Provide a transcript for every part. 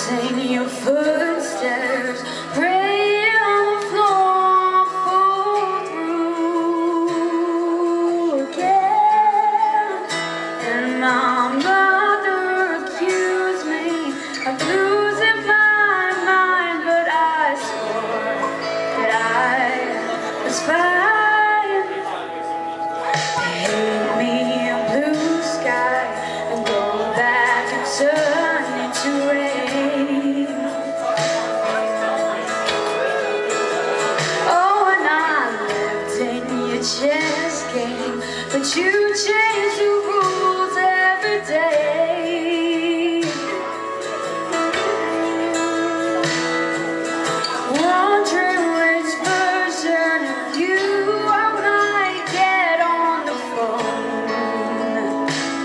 Counting your footsteps, pray on the floor, fall through again. And my mother accused me of losing my mind, but I swore that I was fine. Paint me a blue sky and go back and turn into rain. Oh, and I lived in your chess game, but you changed the rules every day. Wondering which version of you I might get on the phone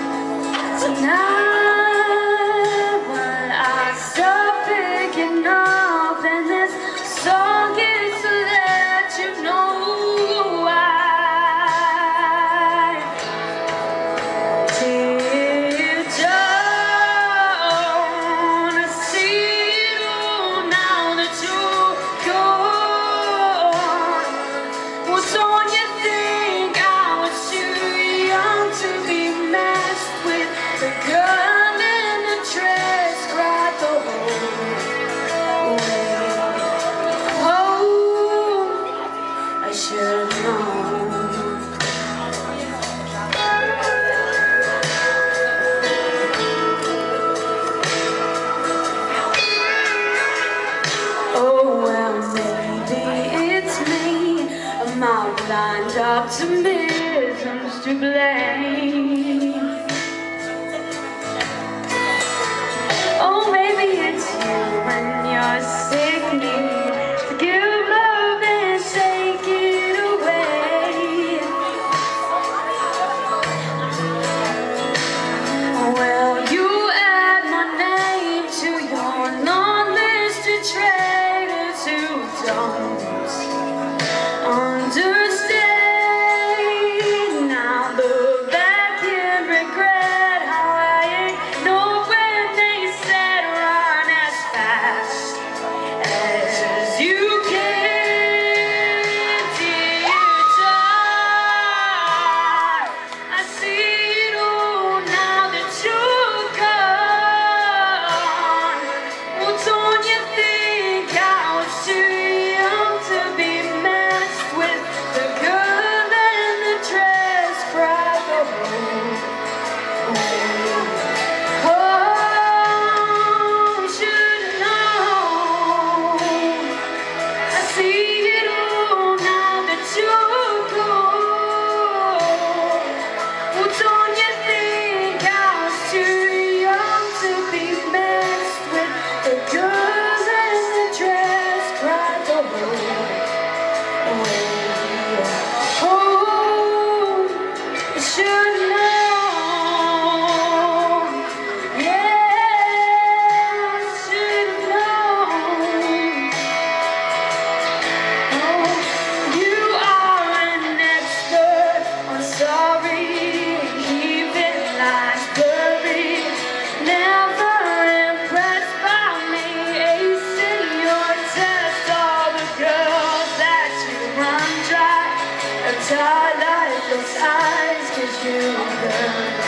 tonight when I stop picking up and this song is to let you know why. Dear dawn, I see you now that you're gone. Well, don't you think I was too young to be messed with? The girl in the dress cried the whole way home. I should have known. Oh, well, maybe it's me. Am I blind optimism's to blame? Oh, maybe it's you and your sick need to give love and take it away. Well, you add my name to your long list of traitors who don't understand. Now look back and regret how I ignored when they said run as fast as you can. Dear child, I see it all now that you're gone. Well, don't you think I was too young to be messed with? The girl in the dress cried the whole way home. Should've known. I see it all now that you're gone. Well, don't you think I was too young to be messed with? The girls in the dress cried the whole way home. I should've known. Yeah, I should've known. Oh, you are an expert on sorry, keeping lies buried. Never impressed by me, acing your test. All the girls that you run dry and tie lifeless eyes, 'cause you burn